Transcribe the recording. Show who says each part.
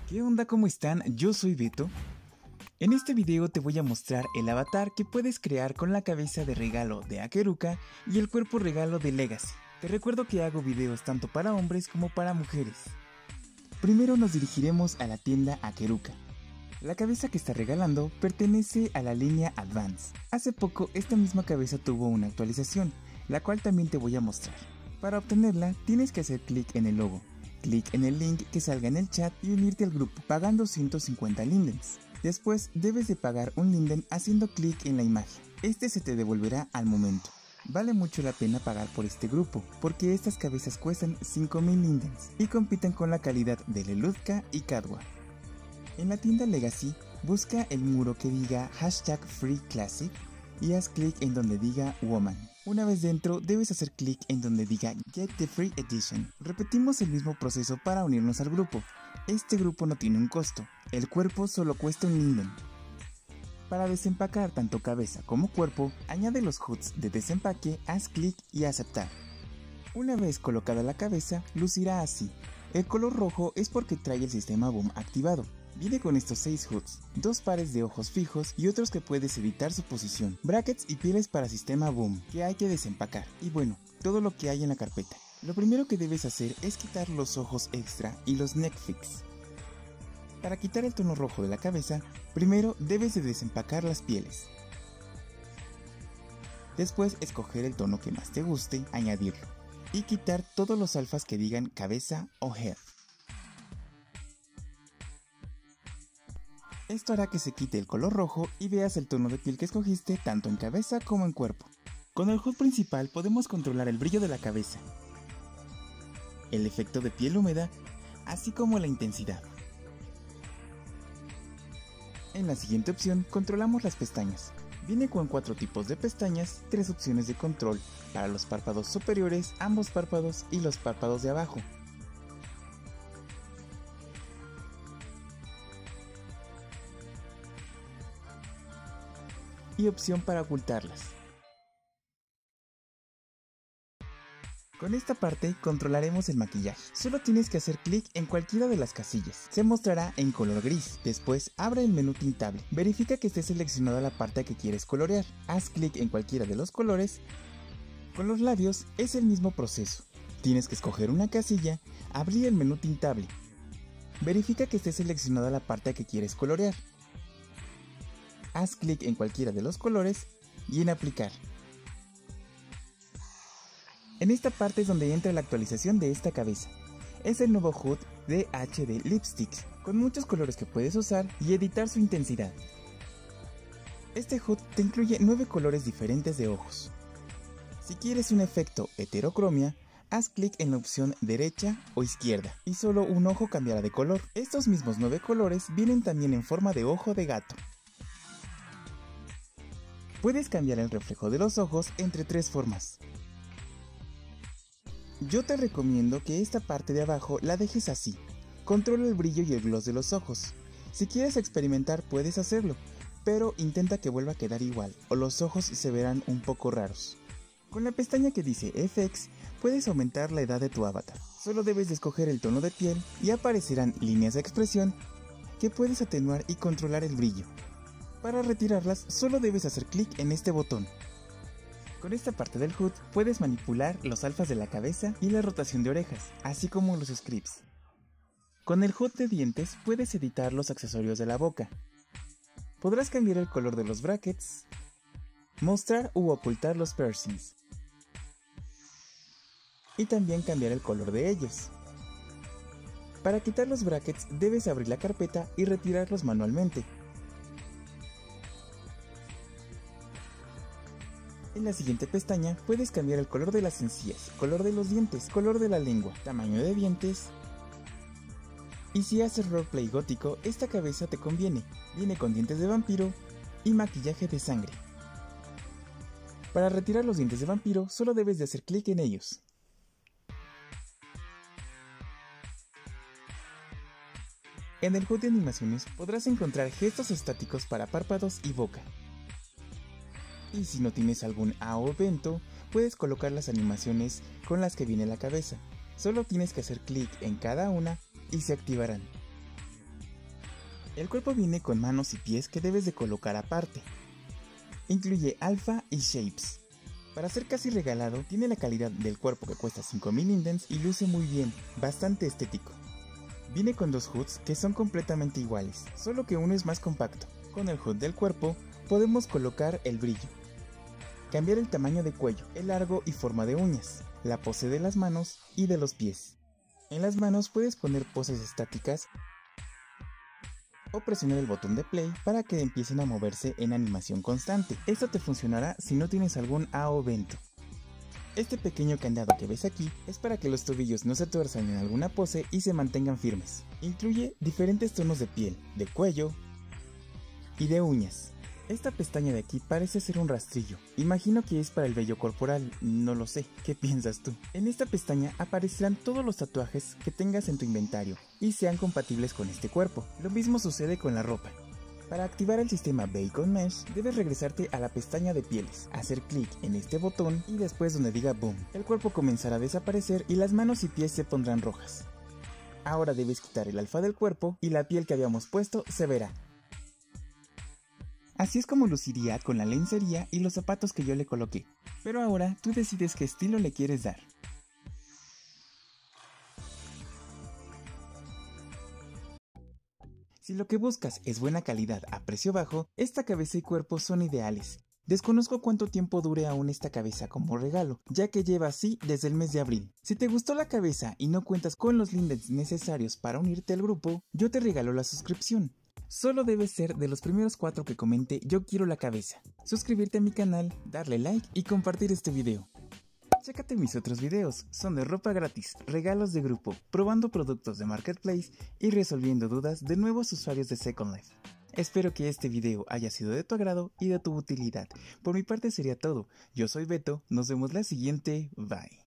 Speaker 1: ¿Qué onda? ¿Cómo están? Yo soy Beto. En este video te voy a mostrar el avatar que puedes crear con la cabeza de regalo de Akeruka y el cuerpo regalo de Legacy. Te recuerdo que hago videos tanto para hombres como para mujeres. Primero nos dirigiremos a la tienda Akeruka. La cabeza que está regalando pertenece a la línea Advance. Hace poco esta misma cabeza tuvo una actualización, la cual también te voy a mostrar. Para obtenerla tienes que hacer clic en el logo. Clic en el link que salga en el chat y unirte al grupo pagando 150 lindens. Después debes de pagar un linden haciendo clic en la imagen. Este se te devolverá al momento. Vale mucho la pena pagar por este grupo, porque estas cabezas cuestan 5000 lindens y compiten con la calidad de Lelutka y Kadwa. En la tienda Legacy, busca el muro que diga #FreeClassic y haz clic en donde diga Woman. Una vez dentro, debes hacer clic en donde diga Get the Free Edition. Repetimos el mismo proceso para unirnos al grupo. Este grupo no tiene un costo, el cuerpo solo cuesta un linden. Para desempacar tanto cabeza como cuerpo, añade los HUDs de desempaque, haz clic y aceptar. Una vez colocada la cabeza, lucirá así. El color rojo es porque trae el sistema Boom activado. Viene con estos 6 HUDs, 2 pares de ojos fijos y otros que puedes editar su posición, brackets y pieles para sistema Boom, que hay que desempacar, y bueno, todo lo que hay en la carpeta. Lo primero que debes hacer es quitar los ojos extra y los neck fix. Para quitar el tono rojo de la cabeza, primero debes de desempacar las pieles. Después escoger el tono que más te guste, añadirlo, y quitar todos los alfas que digan cabeza o head. Esto hará que se quite el color rojo y veas el tono de piel que escogiste tanto en cabeza como en cuerpo. Con el HUD principal podemos controlar el brillo de la cabeza, el efecto de piel húmeda, así como la intensidad. En la siguiente opción controlamos las pestañas. Viene con 4 tipos de pestañas, 3 opciones de control para los párpados superiores, ambos párpados y los párpados de abajo. Y opción para ocultarlas. Con esta parte controlaremos el maquillaje. Solo tienes que hacer clic en cualquiera de las casillas. Se mostrará en color gris. Después abre el menú tintable. Verifica que esté seleccionada la parte que quieres colorear. Haz clic en cualquiera de los colores. Con los labios es el mismo proceso. Tienes que escoger una casilla, abrir el menú tintable. Verifica que esté seleccionada la parte que quieres colorear. Haz clic en cualquiera de los colores y en aplicar. En esta parte es donde entra la actualización de esta cabeza. Es el nuevo HUD de HD Lipsticks, con muchos colores que puedes usar y editar su intensidad. Este HUD te incluye 9 colores diferentes de ojos. Si quieres un efecto heterocromia, haz clic en la opción derecha o izquierda y solo un ojo cambiará de color. Estos mismos 9 colores vienen también en forma de ojo de gato. Puedes cambiar el reflejo de los ojos entre 3 formas. Yo te recomiendo que esta parte de abajo la dejes así. Controla el brillo y el gloss de los ojos. Si quieres experimentar puedes hacerlo, pero intenta que vuelva a quedar igual o los ojos se verán un poco raros. Con la pestaña que dice FX puedes aumentar la edad de tu avatar. Solo debes de escoger el tono de piel y aparecerán líneas de expresión que puedes atenuar y controlar el brillo. Para retirarlas solo debes hacer clic en este botón. Con esta parte del HUD puedes manipular los alfas de la cabeza y la rotación de orejas, así como los scripts. Con el HUD de dientes puedes editar los accesorios de la boca. Podrás cambiar el color de los brackets, mostrar u ocultar los piercings, y también cambiar el color de ellos. Para quitar los brackets debes abrir la carpeta y retirarlos manualmente. En la siguiente pestaña puedes cambiar el color de las encías, color de los dientes, color de la lengua, tamaño de dientes. Y si haces roleplay gótico, esta cabeza te conviene. Viene con dientes de vampiro y maquillaje de sangre. Para retirar los dientes de vampiro solo debes de hacer clic en ellos. En el HUD de animaciones podrás encontrar gestos estáticos para párpados y boca. Y si no tienes algún AO evento, puedes colocar las animaciones con las que viene la cabeza. Solo tienes que hacer clic en cada una y se activarán. El cuerpo viene con manos y pies que debes de colocar aparte. Incluye alfa y shapes. Para ser casi regalado, tiene la calidad del cuerpo que cuesta 5000 indens y luce muy bien, bastante estético. Viene con dos hoods que son completamente iguales, solo que uno es más compacto. Con el hood del cuerpo podemos colocar el brillo, cambiar el tamaño de cuello, el largo y forma de uñas, la pose de las manos y de los pies. En las manos puedes poner poses estáticas o presionar el botón de play para que empiecen a moverse en animación constante. Esto te funcionará si no tienes algún AO Vento. Este pequeño candado que ves aquí es para que los tobillos no se tuerzan en alguna pose y se mantengan firmes. Incluye diferentes tonos de piel, de cuello y de uñas. Esta pestaña de aquí parece ser un rastrillo. Imagino que es para el vello corporal, no lo sé, ¿qué piensas tú? En esta pestaña aparecerán todos los tatuajes que tengas en tu inventario y sean compatibles con este cuerpo. Lo mismo sucede con la ropa. Para activar el sistema Bacon Mesh, debes regresarte a la pestaña de pieles, hacer clic en este botón y después donde diga Boom. El cuerpo comenzará a desaparecer y las manos y pies se pondrán rojas. Ahora debes quitar el alfa del cuerpo y la piel que habíamos puesto se verá. Así es como luciría con la lencería y los zapatos que yo le coloqué. Pero ahora tú decides qué estilo le quieres dar. Si lo que buscas es buena calidad a precio bajo, esta cabeza y cuerpo son ideales. Desconozco cuánto tiempo dure aún esta cabeza como regalo, ya que lleva así desde el mes de abril. Si te gustó la cabeza y no cuentas con los lindens necesarios para unirte al grupo, yo te regalo la suscripción. Solo debes ser de los primeros 4 que comente yo quiero la cabeza, suscribirte a mi canal, darle like y compartir este video. Chécate mis otros videos, son de ropa gratis, regalos de grupo, probando productos de Marketplace y resolviendo dudas de nuevos usuarios de Second Life. Espero que este video haya sido de tu agrado y de tu utilidad. Por mi parte sería todo, yo soy Beto, nos vemos la siguiente, bye.